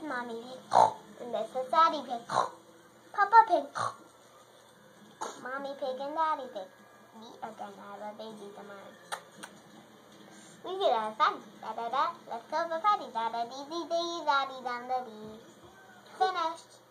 Mommy Pig. And this is Daddy Pig. Papa Pig. Mommy Pig and Daddy Pig. We are gonna have a baby tomorrow. We could have fun. Da da da. Let's go for party. Da da dee dee dee da dee dum da dee. Finished.